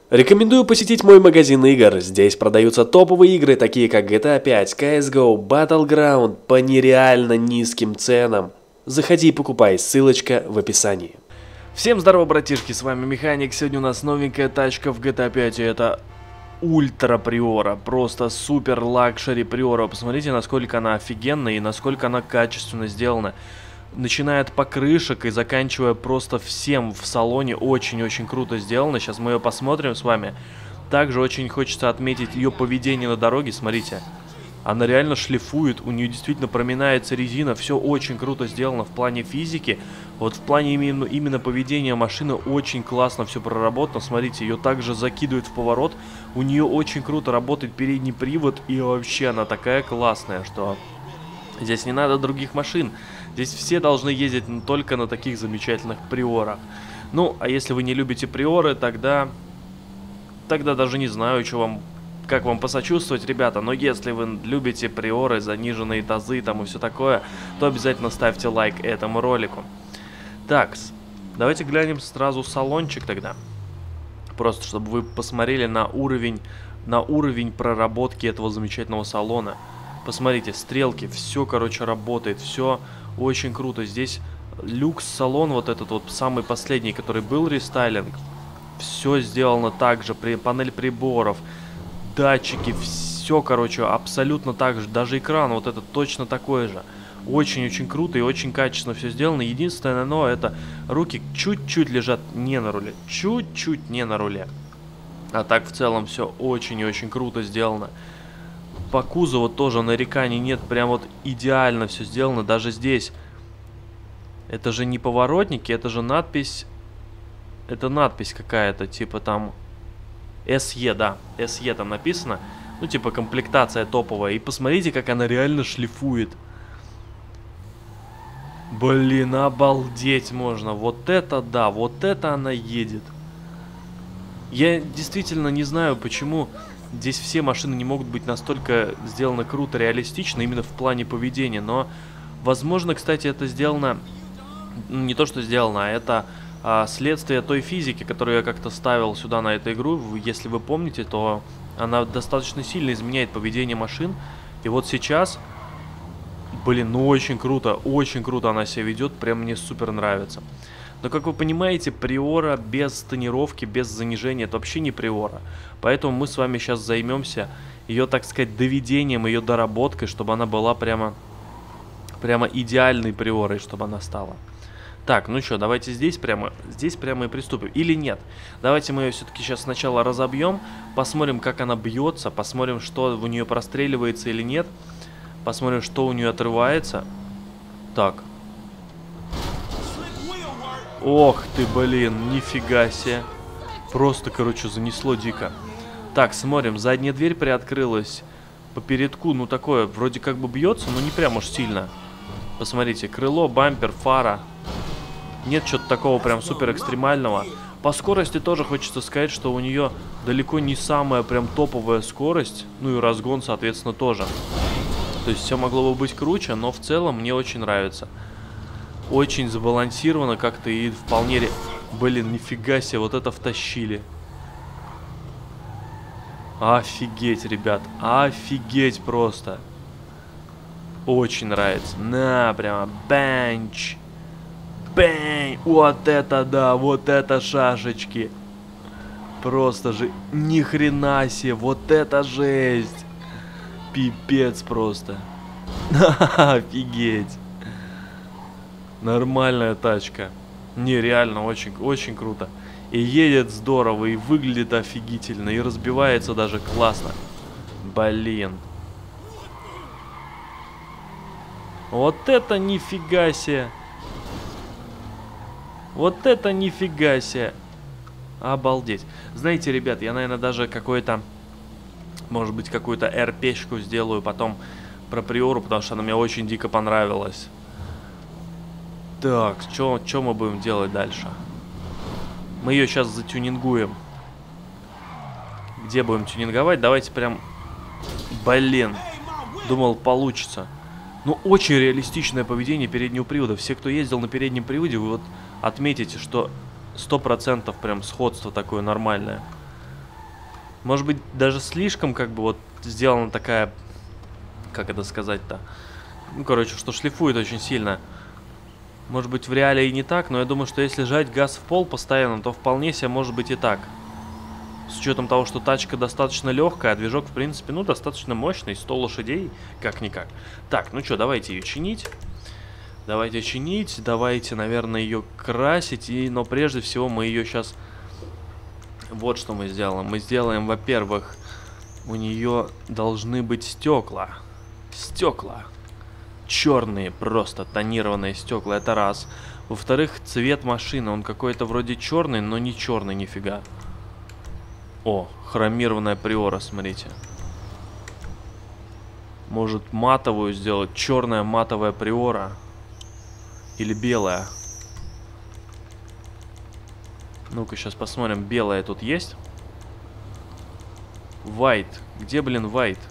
Рекомендую посетить мой магазин игр. Здесь продаются топовые игры, такие как GTA 5, CSGO, Battleground по нереально низким ценам. Заходи и покупай, ссылочка в описании. Всем здорово, братишки, с вами Механик. Сегодня у нас новенькая тачка в GTA 5, и это Ультра Приора, просто супер лакшери Приора. Посмотрите, насколько она офигенная и насколько она качественно сделана. Начиная от покрышек и заканчивая просто всем в салоне, очень-очень круто сделано. Сейчас мы ее посмотрим с вами. Также очень хочется отметить ее поведение на дороге, смотрите. Она реально шлифует, у нее действительно проминается резина, все очень круто сделано в плане физики. Вот в плане именно поведения машины очень классно все проработано. Смотрите, ее также закидывает в поворот, у нее очень круто работает передний привод, и вообще она такая классная, что здесь не надо других машин. Здесь все должны ездить только на таких замечательных Приорах. Ну, а если вы не любите Приоры, тогда даже не знаю, как вам посочувствовать, ребята. Но если вы любите Приоры, заниженные тазы там и все такое, то обязательно ставьте лайк этому ролику. Так, давайте глянем сразу салончик тогда. Просто чтобы вы посмотрели на уровень проработки этого замечательного салона. Посмотрите, стрелки, все, короче, работает, все очень круто. Здесь люкс-салон, вот этот вот самый последний, который был рестайлинг, все сделано так же, панель приборов, датчики, все, короче, абсолютно так же. Даже экран вот этот точно такой же. Очень-очень круто и очень качественно все сделано. Единственное, но это руки чуть-чуть лежат не на руле, чуть-чуть не на руле. А так в целом все очень и очень круто сделано. По кузову тоже нареканий нет, прям вот идеально все сделано. Даже здесь, это же не поворотники, это же надпись, это надпись какая-то, типа там SE, да, SE там написано, ну типа комплектация топовая. И посмотрите, как она реально шлифует. Блин, обалдеть можно, вот это да, вот это она едет. Я действительно не знаю, почему здесь все машины не могут быть настолько сделаны круто, реалистично, именно в плане поведения. Но, возможно, кстати, это сделано... Не то, что сделано, а это следствие той физики, которую я как-то ставил сюда на эту игру. Если вы помните, то она достаточно сильно изменяет поведение машин. И вот сейчас... Блин, ну очень круто она себя ведет, прям мне супер нравится. Но, как вы понимаете, Приора без тонировки, без занижения, это вообще не Приора. Поэтому мы с вами сейчас займемся ее, так сказать, доведением, ее доработкой, чтобы она была прямо идеальной Приорой, чтобы она стала. Так, ну что, давайте здесь прямо и приступим. Или нет? Давайте мы ее все-таки сейчас сначала разобьем, посмотрим, как она бьется, посмотрим, что у нее простреливается или нет. Посмотрим, что у нее отрывается. Так. Ох ты, блин, нифига себе. Просто, короче, занесло дико. Так, смотрим, задняя дверь приоткрылась. По передку, ну такое, вроде как бы бьется, но не прям уж сильно. Посмотрите, крыло, бампер, фара. Нет чего-то такого прям супер экстремального. По скорости тоже хочется сказать, что у нее далеко не самая прям топовая скорость. Ну и разгон, соответственно, тоже. То есть все могло бы быть круче, но в целом мне очень нравится. Очень забалансировано как-то и вполне... Блин, нифига себе, вот это втащили. Офигеть, ребят, офигеть просто. Очень нравится. На, прямо бенч. Бэнь, вот это да, вот это шашечки. Просто же, ни хрена себе, вот это жесть. Пипец просто. Офигеть. Нормальная тачка. Не, реально, очень круто. И едет здорово, и выглядит офигительно, и разбивается даже классно. Блин. Вот это нифига себе. Вот это нифига себе. Обалдеть. Знаете, ребят, я, наверное, даже какой-то... Может быть, какую-то РПшку сделаю потом про Приору, потому что она мне очень дико понравилась. Так, что мы будем делать дальше? Мы ее сейчас затюнингуем. Где будем тюнинговать? Давайте прям... Блин. Думал, получится. Ну, очень реалистичное поведение переднего привода. Все, кто ездил на переднем приводе, вы вот отметите, что 100% прям сходство такое нормальное. Может быть, даже слишком, как бы, вот, сделана такая... Как это сказать-то? Ну, короче, что шлифует очень сильно. Может быть, в реале и не так, но я думаю, что если жать газ в пол постоянно, то вполне себе может быть и так. С учетом того, что тачка достаточно легкая, а движок, в принципе, ну, достаточно мощный, 100 лошадей, как-никак. Так, ну что, давайте ее чинить. Давайте чинить, давайте, наверное, ее красить. Но прежде всего мы ее сейчас... Вот что мы сделаем. Мы сделаем, во-первых, у нее должны быть стекла. Стекла. Черные, просто тонированные стекла, это раз. Во-вторых, цвет машины, он какой-то вроде черный, но не черный нифига. О, хромированная приора, смотрите. Может, матовую сделать, черная матовая приора. Или белая. Ну-ка, сейчас посмотрим, белая тут есть? White. Где, блин, white?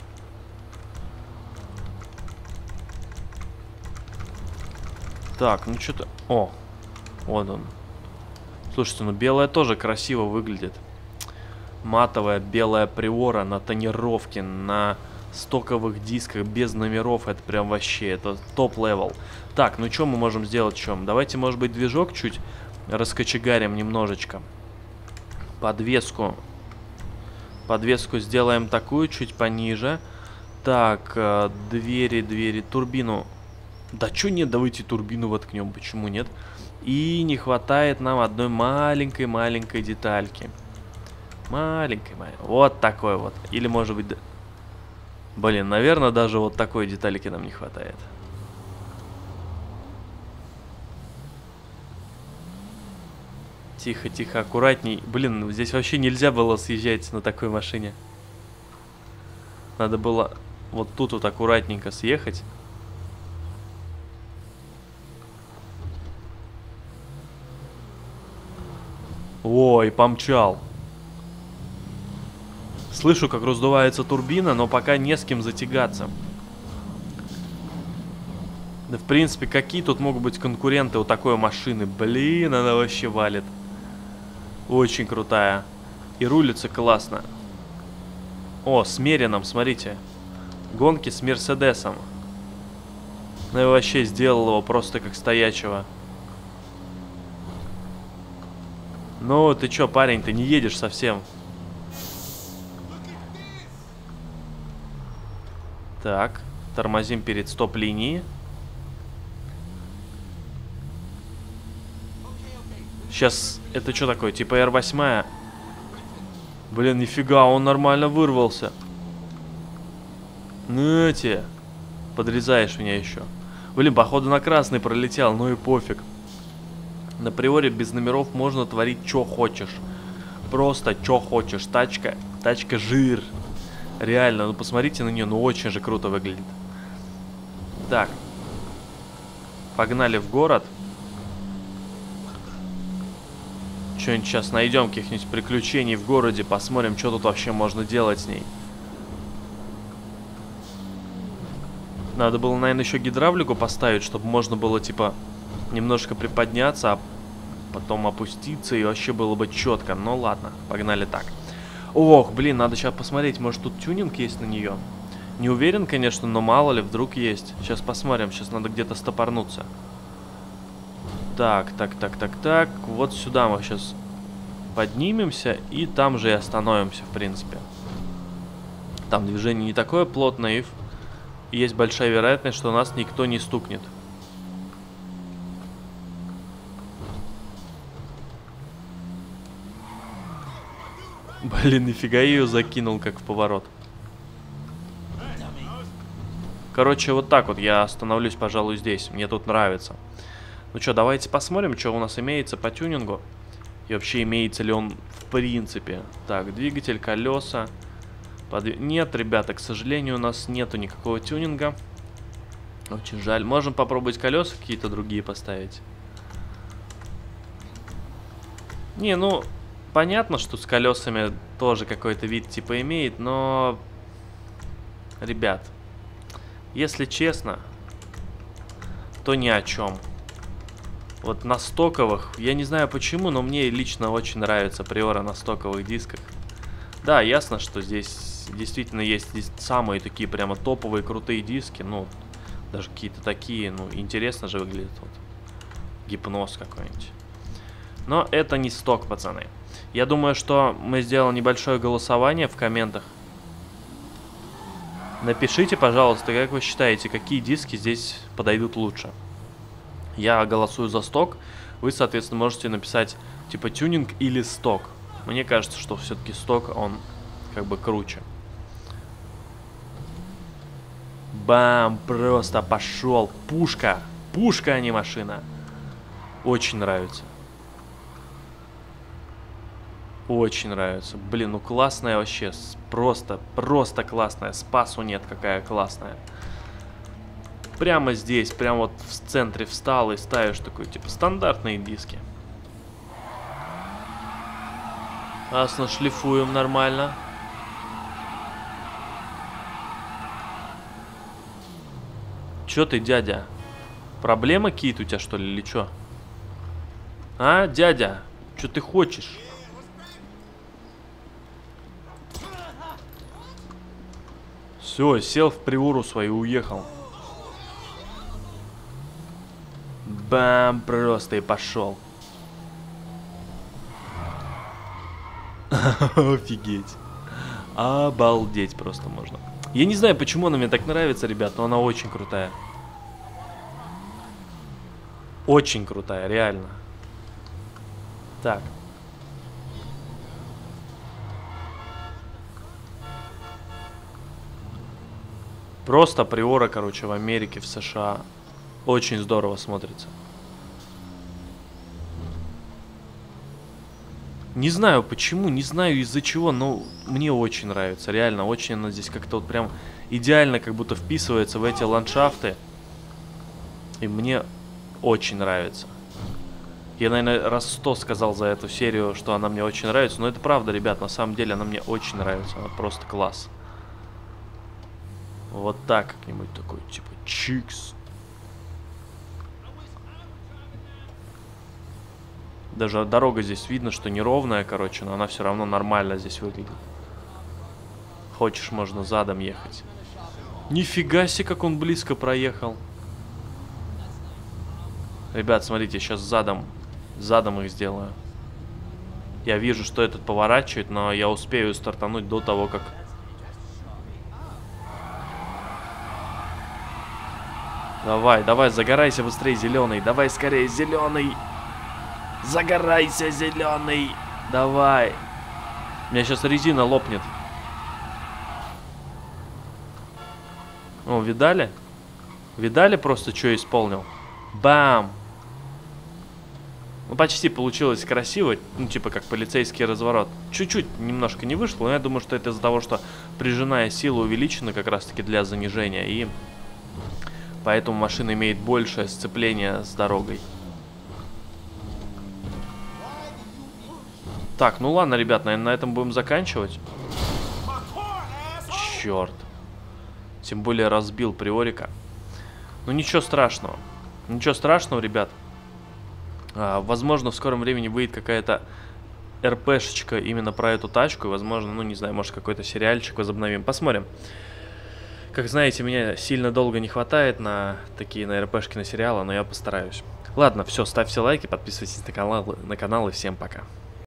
Так, ну что-то... О, вот он. Слушайте, ну белая тоже красиво выглядит. Матовая белая приора на тонировке, на стоковых дисках, без номеров. Это прям вообще, это топ-левел. Так, ну что мы можем сделать? Чем? Давайте, может быть, движок чуть раскочегарим немножечко. Подвеску. Подвеску сделаем такую, чуть пониже. Так, двери, турбину. Да чё нет, давайте турбину воткнем, почему нет? И не хватает нам одной маленькой детальки. Маленькой. Вот такой вот. Или может быть... Блин, наверное, даже вот такой детальки нам не хватает. Тихо, тихо, аккуратней. Блин, здесь вообще нельзя было съезжать на такой машине. Надо было вот тут вот аккуратненько съехать. Ой, помчал. Слышу, как раздувается турбина, но пока не с кем затягаться. Да, в принципе, какие тут могут быть конкуренты у такой машины? Блин, она вообще валит. Очень крутая. И рулится классно. О, с Мерином, смотрите. Гонки с Мерседесом. Ну и вообще сделал его просто как стоячего. Ну, ты чё, парень, ты не едешь совсем. Так, тормозим перед стоп-линией. Сейчас, это что такое, типа R8? Блин, нифига, он нормально вырвался. Ну тебе, подрезаешь меня еще. Блин, походу на красный пролетел, ну и пофиг. На приоре без номеров можно творить что хочешь. Просто что хочешь. Тачка жир. Реально, ну посмотрите на нее, ну очень же круто выглядит. Так. Погнали в город. Что-нибудь сейчас найдем, каких-нибудь приключений в городе. Посмотрим, что тут вообще можно делать с ней. Надо было, наверное, еще гидравлику поставить, чтобы можно было, типа, немножко приподняться, а потом опуститься, и вообще было бы четко. Ну ладно, погнали так. Ох, блин, надо сейчас посмотреть, может тут тюнинг есть на нее. Не уверен, конечно, но мало ли, вдруг есть. Сейчас посмотрим, сейчас надо где-то стопорнуться. Так. Вот сюда мы сейчас поднимемся, и там же и остановимся, в принципе. Там движение не такое плотное, и есть большая вероятность, что нас никто не стукнет. Блин, нифига ее закинул, как в поворот. Короче, вот так вот я остановлюсь, пожалуй, здесь. Мне тут нравится. Ну что, давайте посмотрим, что у нас имеется по тюнингу. И вообще, имеется ли он в принципе. Так, двигатель, колеса. Нет, ребята, к сожалению, у нас нету никакого тюнинга. Очень жаль. Можем попробовать колеса какие-то другие поставить. Не, ну... Понятно, что с колесами тоже какой-то вид типа имеет, но... Ребят, если честно, то ни о чем. Вот на стоковых, я не знаю почему, но мне лично очень нравится приора на стоковых дисках. Да, ясно, что здесь действительно есть самые такие прямо топовые крутые диски. Ну, даже какие-то такие, ну, интересно же выглядит. Вот. Гипноз какой-нибудь. Но это не сток, пацаны. Я думаю, что мы сделаем небольшое голосование в комментах. Напишите, пожалуйста, как вы считаете, какие диски здесь подойдут лучше. Я голосую за сток. Вы, соответственно, можете написать типа тюнинг или сток. Мне кажется, что все-таки сток, он как бы круче. Бам! Просто пошел. Пушка. Пушка, а не машина. Очень нравится. Очень нравится. Блин, ну классная вообще. Просто классная. Спасу нет, какая классная. Прямо здесь, прямо вот в центре встал и ставишь такой, типа, стандартные диски. Классно, шлифуем нормально. Чё ты, дядя? Проблемы какие-то у тебя, что ли, или чё? А, дядя? Чё ты хочешь? Все, сел в приору свою и уехал. Бам, просто и пошел. Офигеть. Обалдеть просто можно. Я не знаю, почему она мне так нравится, ребят, но она очень крутая. Очень крутая, реально. Так. Просто приора, короче, в Америке, в США. Очень здорово смотрится. Не знаю почему, не знаю из-за чего, но мне очень нравится. Реально, очень она здесь как-то вот прям идеально как будто вписывается в эти ландшафты. И мне очень нравится. Я, наверное, раз 100 сказал за эту серию, что она мне очень нравится. Но это правда, ребят, на самом деле она мне очень нравится. Она просто класс. Вот так как-нибудь такой, типа, чикс. Даже дорога здесь видно, что неровная, короче, но она все равно нормально здесь выглядит. Хочешь, можно задом ехать. Нифига себе, как он близко проехал. Ребят, смотрите, сейчас задом их сделаю. Я вижу, что этот поворачивает, но я успею стартануть до того, как... Давай, давай, загорайся быстрее, зеленый. Давай скорее, зеленый. Загорайся, зеленый. Давай. У меня сейчас резина лопнет. О, видали? Видали просто, что исполнил? Бам! Ну, почти получилось красиво. Ну, типа, как полицейский разворот. Чуть-чуть немножко не вышло, но я думаю, что это из-за того, что прижимная сила увеличена как раз-таки для занижения. И поэтому машина имеет большее сцепление с дорогой. Так, ну ладно, ребят, наверное, на этом будем заканчивать. Черт. Тем более разбил приорика. Ну ничего страшного. Ничего страшного, ребят. Возможно, в скором времени выйдет какая-то РПшечка именно про эту тачку. И, возможно, ну не знаю, может какой-то сериальчик возобновим. Посмотрим. Как знаете, меня сильно долго не хватает на такие, на РПшки, на сериалы, но я постараюсь. Ладно, все, ставьте лайки, подписывайтесь на канал и всем пока.